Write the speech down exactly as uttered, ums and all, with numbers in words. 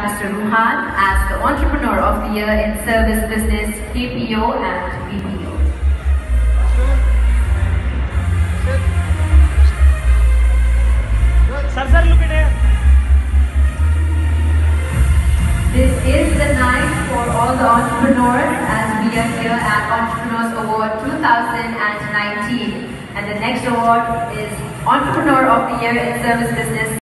Mister Ruhan as the Entrepreneur of the Year in Service Business, K P O and B P O. Sir, sir, look at here. This is the night for all the entrepreneurs as we are here at Entrepreneurs Award two thousand nineteen. And the next award is Entrepreneur of the Year in Service Business.